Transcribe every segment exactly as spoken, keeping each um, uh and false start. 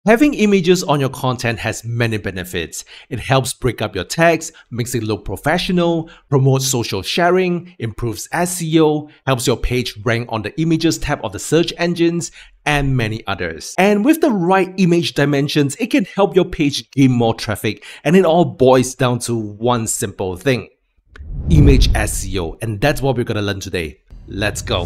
Having images on your content has many benefits. It helps break up your text, makes it look professional, promotes social sharing, improves S E O, helps your page rank on the images tab of the search engines, and many others. And with the right image dimensions, it can help your page gain more traffic, and it all boils down to one simple thing: image S E O. And that's what we're gonna learn today. Let's go.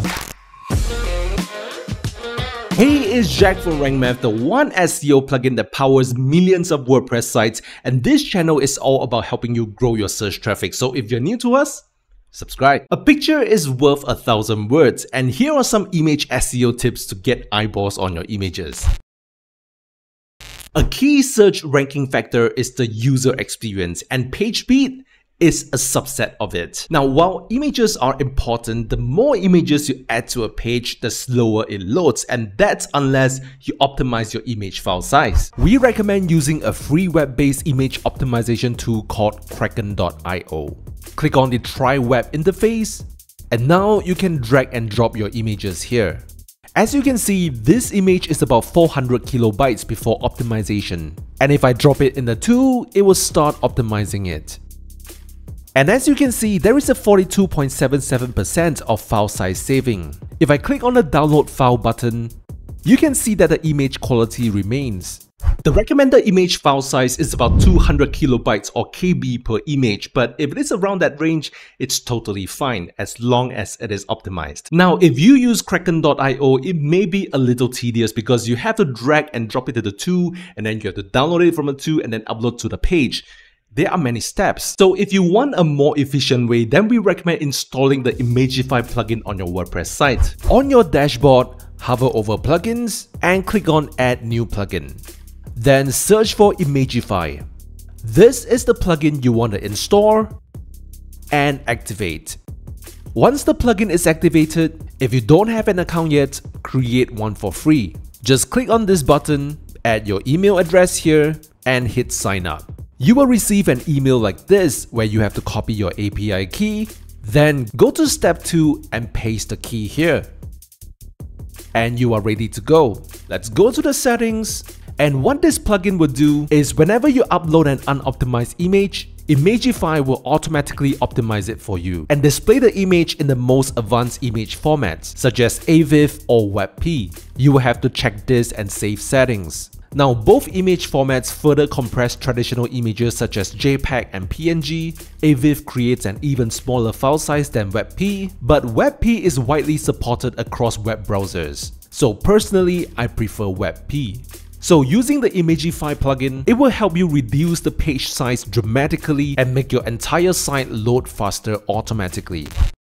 Hey, it's Jack from RankMath, the one S E O plugin that powers millions of WordPress sites, and this channel is all about helping you grow your search traffic. So if you're new to us, subscribe. A picture is worth a thousand words, and here are some image S E O tips to get eyeballs on your images. A key search ranking factor is the user experience, and page speed is a subset of it. Now, while images are important, the more images you add to a page, the slower it loads, and that's unless you optimize your image file size. We recommend using a free web-based image optimization tool called kraken dot i o. Click on the Try Web interface, and now you can drag and drop your images here. As you can see, this image is about four hundred kilobytes before optimization, and if I drop it in the tool, it will start optimizing it. And as you can see, there is a forty-two point seven seven percent of file size saving. If I click on the download file button, you can see that the image quality remains. The recommended image file size is about two hundred kilobytes or K B per image, but if it is around that range, it's totally fine as long as it is optimized. Now, if you use kraken dot i o, it may be a little tedious because you have to drag and drop it to the tool, and then you have to download it from the tool and then upload to the page. There are many steps. So if you want a more efficient way, then we recommend installing the Imagify plugin on your WordPress site. On your dashboard, hover over Plugins and click on Add New Plugin. Then search for Imagify. This is the plugin you want to install and activate. Once the plugin is activated, if you don't have an account yet, create one for free. Just click on this button, add your email address here, and hit sign up. You will receive an email like this where you have to copy your A P I key, then go to step two and paste the key here. And you are ready to go. Let's go to the settings, and what this plugin will do is whenever you upload an unoptimized image, Imagify will automatically optimize it for you and display the image in the most advanced image formats such as A V I F or WebP. You will have to check this and save settings. Now, both image formats further compress traditional images such as JPEG and P N G. A V I F creates an even smaller file size than WebP, but WebP is widely supported across web browsers. So personally, I prefer WebP. So using the Imagify plugin, it will help you reduce the page size dramatically and make your entire site load faster automatically.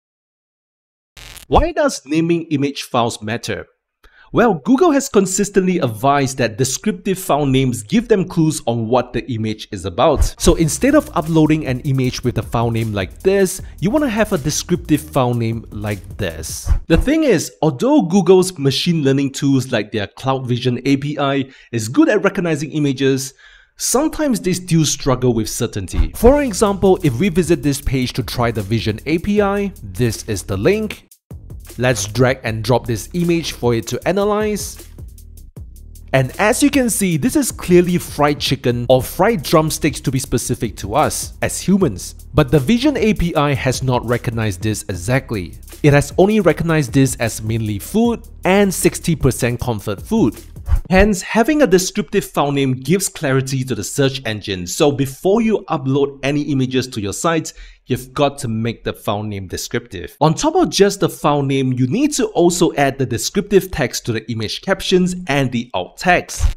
Why does naming image files matter? Well, Google has consistently advised that descriptive file names give them clues on what the image is about. So instead of uploading an image with a file name like this, you want to have a descriptive file name like this. The thing is, although Google's machine learning tools like their Cloud Vision A P I is good at recognizing images, sometimes they still struggle with certainty. For example, if we visit this page to try the Vision A P I, this is the link. Let's drag and drop this image for it to analyze. And as you can see, this is clearly fried chicken or fried drumsticks to be specific to us as humans. But the Vision A P I has not recognized this exactly. It has only recognized this as mainly food and sixty percent comfort food. Hence, having a descriptive file name gives clarity to the search engine. So before you upload any images to your site, you've got to make the file name descriptive. On top of just the file name, you need to also add the descriptive text to the image captions and the alt text.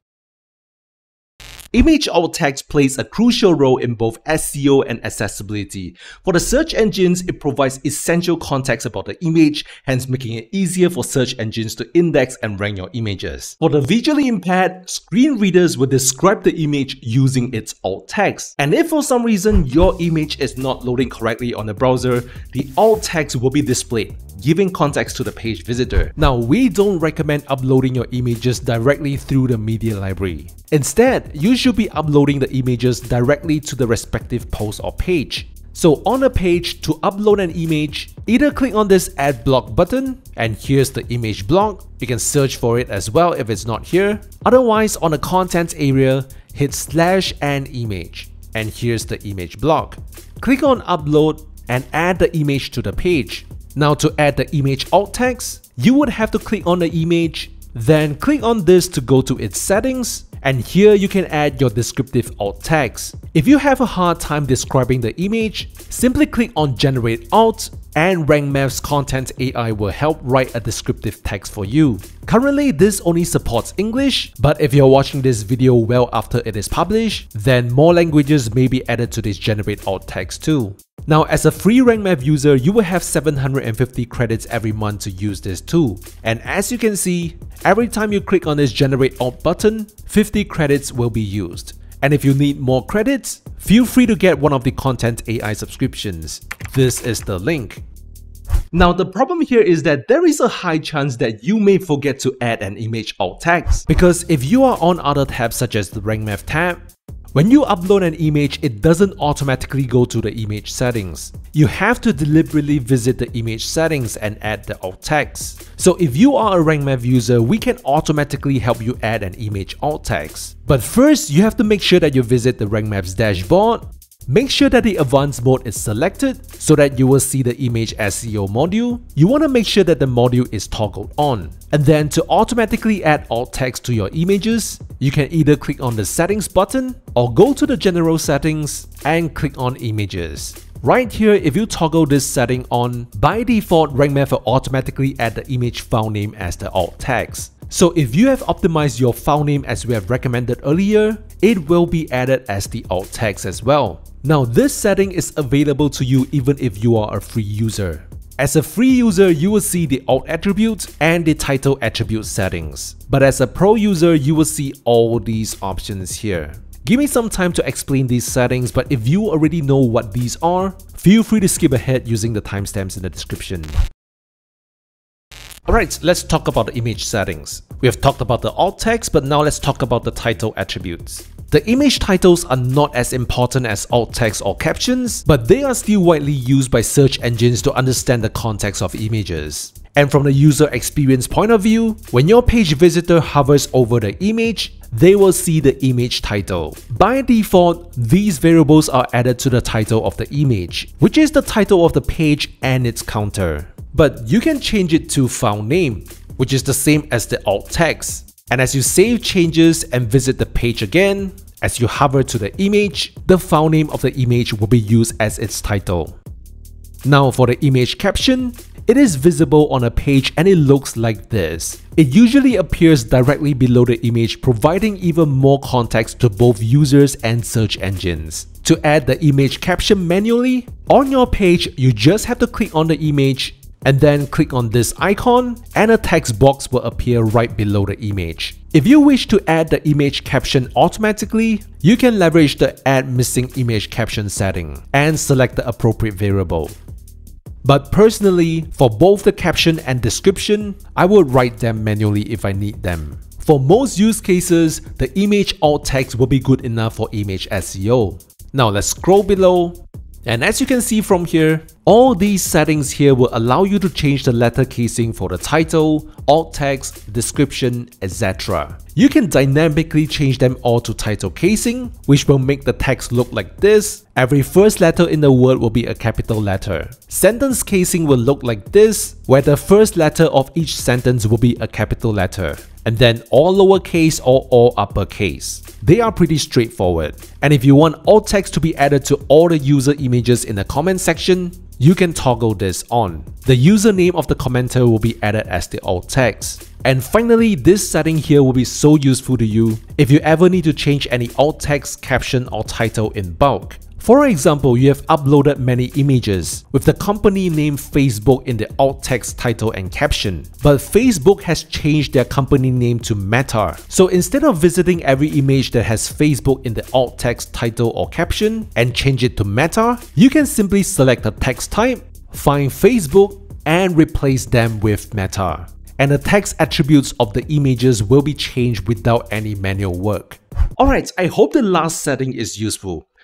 Image alt text plays a crucial role in both S E O and accessibility. For the search engines, it provides essential context about the image, hence making it easier for search engines to index and rank your images. For the visually impaired, screen readers will describe the image using its alt text. And if for some reason your image is not loading correctly on the browser, the alt text will be displayed, giving context to the page visitor. Now, we don't recommend uploading your images directly through the media library. Instead, you should be uploading the images directly to the respective post or page. So on a page, to upload an image, either click on this add block button, and here's the image block. You can search for it as well if it's not here. Otherwise, on the contents area, hit slash and image, and here's the image block. Click on upload and add the image to the page. Now to add the image alt text, you would have to click on the image, then click on this to go to its settings, and here you can add your descriptive alt text. If you have a hard time describing the image, simply click on generate alt, and RankMath's content A I will help write a descriptive text for you. Currently, this only supports English, but if you're watching this video well after it is published, then more languages may be added to this generate alt text too. Now, as a free RankMath user, you will have seven hundred fifty credits every month to use this tool. And as you can see, every time you click on this generate alt button, fifty credits will be used. And if you need more credits, feel free to get one of the Content A I subscriptions. This is the link. Now, the problem here is that there is a high chance that you may forget to add an image alt text, because if you are on other tabs such as the RankMath tab, when you upload an image, it doesn't automatically go to the image settings. You have to deliberately visit the image settings and add the alt text. So if you are a RankMath user, we can automatically help you add an image alt text. But first, you have to make sure that you visit the RankMath's dashboard. Make sure that the advanced mode is selected so that you will see the image S E O module. You want to make sure that the module is toggled on. And then to automatically add alt text to your images, you can either click on the settings button or go to the general settings and click on images. Right here, if you toggle this setting on, by default, RankMath will automatically add the image file name as the alt text. So if you have optimized your file name as we have recommended earlier, it will be added as the alt text as well. Now, this setting is available to you even if you are a free user. As a free user, you will see the alt attribute and the title attribute settings. But as a pro user, you will see all these options here. Give me some time to explain these settings, but if you already know what these are, feel free to skip ahead using the timestamps in the description. Alright, let's talk about the image settings. We have talked about the alt text, but now let's talk about the title attributes. The image titles are not as important as alt text or captions, but they are still widely used by search engines to understand the context of images. And from the user experience point of view, when your page visitor hovers over the image, they will see the image title. By default, these variables are added to the title of the image, which is the title of the page and its counter. But you can change it to file name, which is the same as the alt text. And as you save changes and visit the page again, as you hover to the image, the file name of the image will be used as its title. Now for the image caption, it is visible on a page and it looks like this. It usually appears directly below the image, providing even more context to both users and search engines. To add the image caption manually, on your page, you just have to click on the image and then click on this icon and a text box will appear right below the image. If you wish to add the image caption automatically, you can leverage the Add Missing Image Caption setting and select the appropriate variable. But personally, for both the caption and description, I would write them manually if I need them. For most use cases, the image alt text will be good enough for image S E O. Now let's scroll below. And as you can see from here, all these settings here will allow you to change the letter casing for the title, alt text, description, et cetera. You can dynamically change them all to title casing, which will make the text look like this. Every first letter in the word will be a capital letter. Sentence casing will look like this, where the first letter of each sentence will be a capital letter, and then all lowercase or all uppercase. They are pretty straightforward. And if you want alt text to be added to all the user images in the comment section, you can toggle this on. The username of the commenter will be added as the alt text. And finally, this setting here will be so useful to you if you ever need to change any alt text, caption or title in bulk. For example, you have uploaded many images with the company name Facebook in the alt text, title and caption, but Facebook has changed their company name to Meta. So instead of visiting every image that has Facebook in the alt text, title or caption and change it to Meta, you can simply select the text type, find Facebook and replace them with Meta. And the text attributes of the images will be changed without any manual work. Alright, I hope the last setting is useful.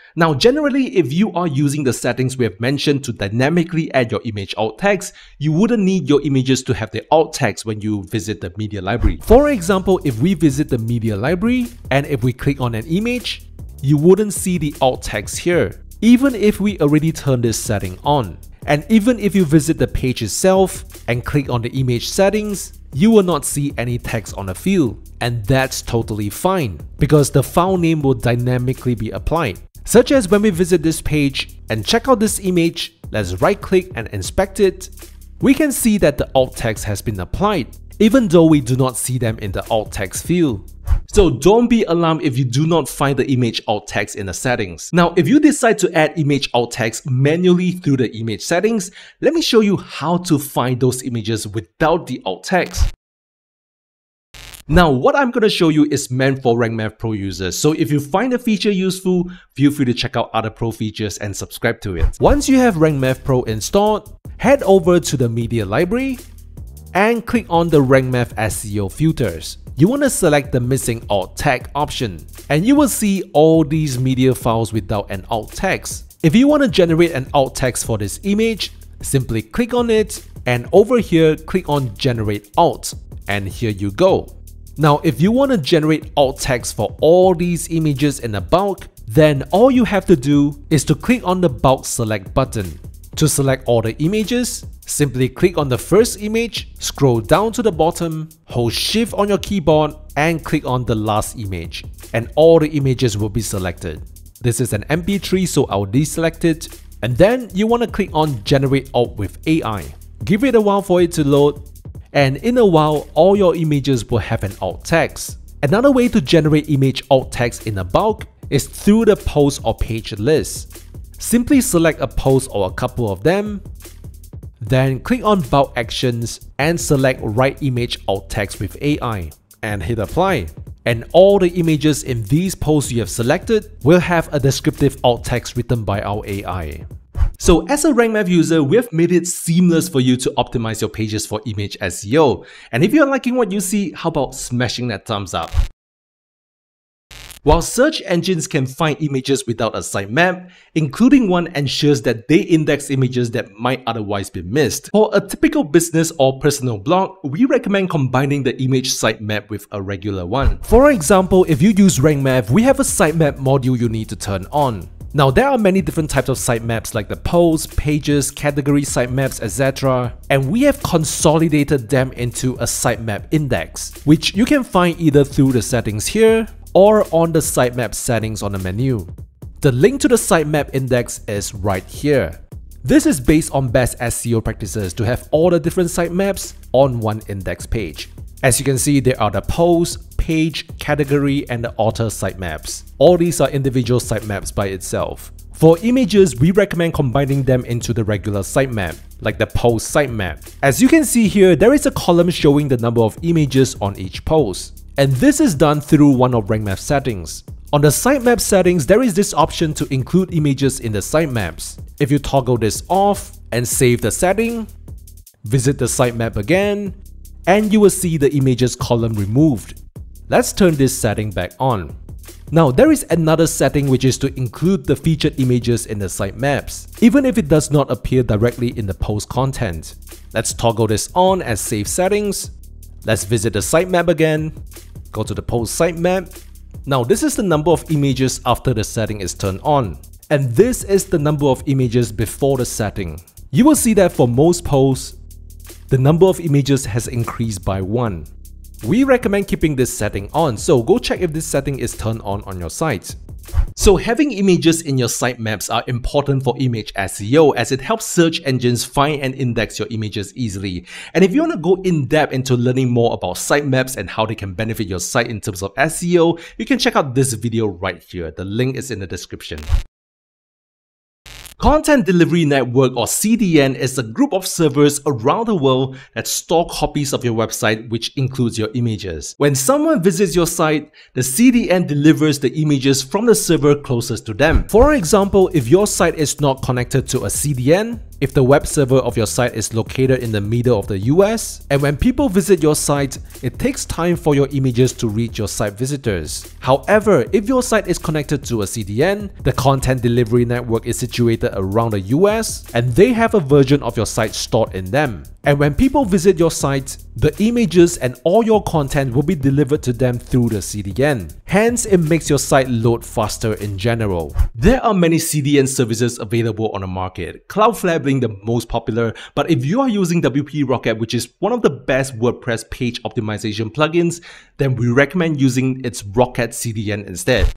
Now, generally, if you are using the settings we have mentioned to dynamically add your image alt tags, you wouldn't need your images to have the alt tags when you visit the media library. For example, if we visit the media library and if we click on an image, you wouldn't see the alt tags here, even if we already turned this setting on. And even if you visit the page itself and click on the image settings, you will not see any text on the field. And that's totally fine, because the file name will dynamically be applied. Such as when we visit this page and check out this image, let's right click and inspect it, we can see that the alt text has been applied, even though we do not see them in the alt text field. So don't be alarmed if you do not find the image alt text in the settings. Now, if you decide to add image alt text manually through the image settings, let me show you how to find those images without the alt text. Now, what I'm going to show you is meant for RankMath Pro users, so if you find the feature useful, feel free to check out other pro features and subscribe to it. Once you have RankMath Pro installed, head over to the media library and click on the RankMath S E O filters. You want to select the missing alt tag option, and you will see all these media files without an alt text. If you want to generate an alt text for this image, simply click on it, and over here click on Generate Alt, and here you go. Now, if you want to generate alt text for all these images in a bulk, then all you have to do is to click on the bulk select button. To select all the images, simply click on the first image, scroll down to the bottom, hold shift on your keyboard and click on the last image, and all the images will be selected. This is an M P three, so I'll deselect it, and then you want to click on Generate Alt with A I. Give it a while for it to load, and in a while, all your images will have an alt text. Another way to generate image alt text in a bulk is through the post or page list. Simply select a post or a couple of them, then click on bulk actions and select write image alt text with A I and hit apply. And all the images in these posts you have selected will have a descriptive alt text written by our A I. So as a RankMath user, we have made it seamless for you to optimize your pages for image S E O. And if you're liking what you see, how about smashing that thumbs up? While search engines can find images without a sitemap, including one ensures that they index images that might otherwise be missed. For a typical business or personal blog, we recommend combining the image sitemap with a regular one. For example, if you use RankMath, we have a sitemap module you need to turn on. Now, there are many different types of sitemaps like the posts, pages, category sitemaps, et cetera. And we have consolidated them into a sitemap index, which you can find either through the settings here or on the sitemap settings on the menu. The link to the sitemap index is right here. This is based on best S E O practices to have all the different sitemaps on one index page. As you can see, there are the post, page, category, and the author sitemaps. All these are individual sitemaps by itself. For images, we recommend combining them into the regular sitemap, like the post sitemap. As you can see here, there is a column showing the number of images on each post. And this is done through one of RankMath settings. On the sitemap settings, there is this option to include images in the sitemaps. If you toggle this off and save the setting, visit the sitemap again, and you will see the images column removed. Let's turn this setting back on. Now, there is another setting which is to include the featured images in the sitemaps, even if it does not appear directly in the post content. Let's toggle this on as save settings. Let's visit the sitemap again. Go to the post sitemap. Now, this is the number of images after the setting is turned on. And this is the number of images before the setting. You will see that for most posts, the number of images has increased by one. We recommend keeping this setting on, so go check if this setting is turned on on your site. So having images in your sitemaps are important for image S E O as it helps search engines find and index your images easily. And if you want to go in depth into learning more about sitemaps and how they can benefit your site in terms of S E O, you can check out this video right here. The link is in the description. Content Delivery Network, or C D N, is a group of servers around the world that store copies of your website, which includes your images. When someone visits your site, the C D N delivers the images from the server closest to them. For example, if your site is not connected to a C D N, If the web server of your site is located in the middle of the U S, and when people visit your site, it takes time for your images to reach your site visitors. However, if your site is connected to a C D N, the content delivery network is situated around the U S, and they have a version of your site stored in them. And when people visit your site, the images and all your content will be delivered to them through the C D N. Hence, it makes your site load faster in general. There are many C D N services available on the market, Cloudflare being the most popular, but if you are using W P Rocket, which is one of the best WordPress page optimization plugins, then we recommend using its Rocket C D N instead.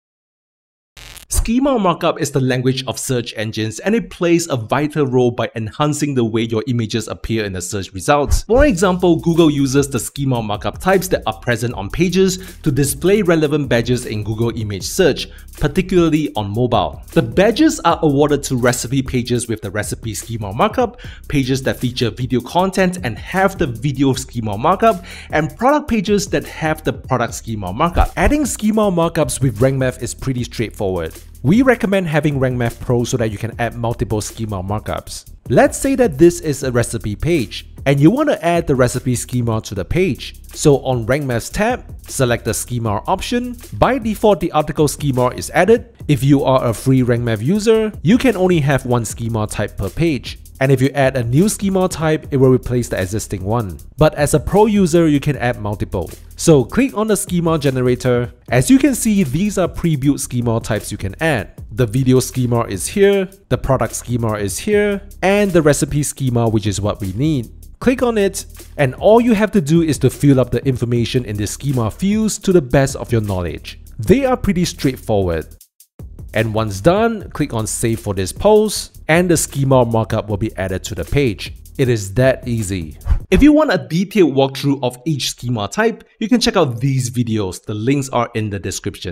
Schema markup is the language of search engines, and it plays a vital role by enhancing the way your images appear in the search results. For example, Google uses the schema markup types that are present on pages to display relevant badges in Google image search, particularly on mobile. The badges are awarded to recipe pages with the recipe schema markup, pages that feature video content and have the video schema markup, and product pages that have the product schema markup. Adding schema markups with RankMath is pretty straightforward. We recommend having RankMath Pro so that you can add multiple schema markups. Let's say that this is a recipe page, and you want to add the recipe schema to the page. So on RankMath's tab, select the schema option. By default, the article schema is added. If you are a free RankMath user, you can only have one schema type per page. And if you add a new schema type, it will replace the existing one. But as a pro user, you can add multiple. So click on the schema generator. As you can see, these are pre-built schema types you can add. The video schema is here, the product schema is here, and the recipe schema, which is what we need. Click on it, and all you have to do is to fill up the information in the schema fields to the best of your knowledge. They are pretty straightforward. And once done, click on Save for this post, and the schema markup will be added to the page. It is that easy. If you want a detailed walkthrough of each schema type, you can check out these videos. The links are in the description.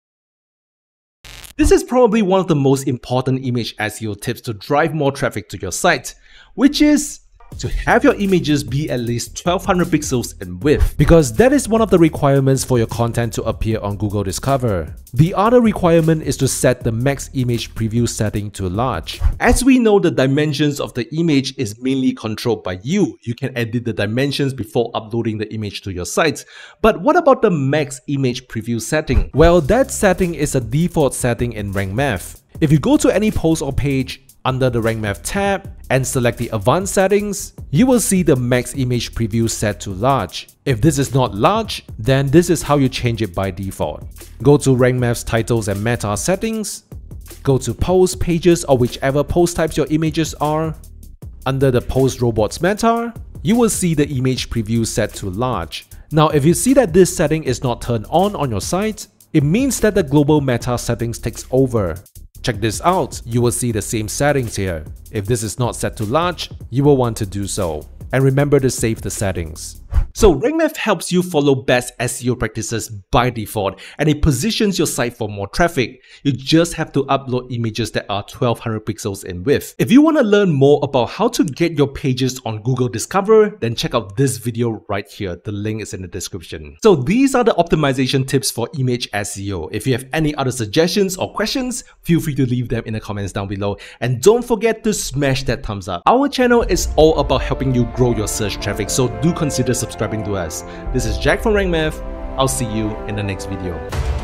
This is probably one of the most important image S E O tips to drive more traffic to your site, which is to have your images be at least twelve hundred pixels in width, because that is one of the requirements for your content to appear on Google Discover. The other requirement is to set the max image preview setting to large. As we know, the dimensions of the image is mainly controlled by you. You can edit the dimensions before uploading the image to your site. But what about the max image preview setting? Well, that setting is a default setting in RankMath. If you go to any post or page, under the RankMath tab and select the advanced settings, you will see the max image preview set to large. If this is not large, then this is how you change it by default. Go to RankMath's titles and meta settings, go to post, pages, or whichever post types your images are. Under the post robots meta, you will see the image preview set to large. Now, if you see that this setting is not turned on on your site, it means that the global meta settings takes over. Check this out, you will see the same settings here. If this is not set to large, you will want to do so. And remember to save the settings. So RankMath helps you follow best S E O practices by default, and it positions your site for more traffic. You just have to upload images that are twelve hundred pixels in width. If you want to learn more about how to get your pages on Google Discover, then check out this video right here. The link is in the description. So these are the optimization tips for image S E O. If you have any other suggestions or questions, feel free to leave them in the comments down below. And don't forget to smash that thumbs up. Our channel is all about helping you grow your search traffic, so do consider subscribing to us. This is Jack from RankMath. I'll see you in the next video.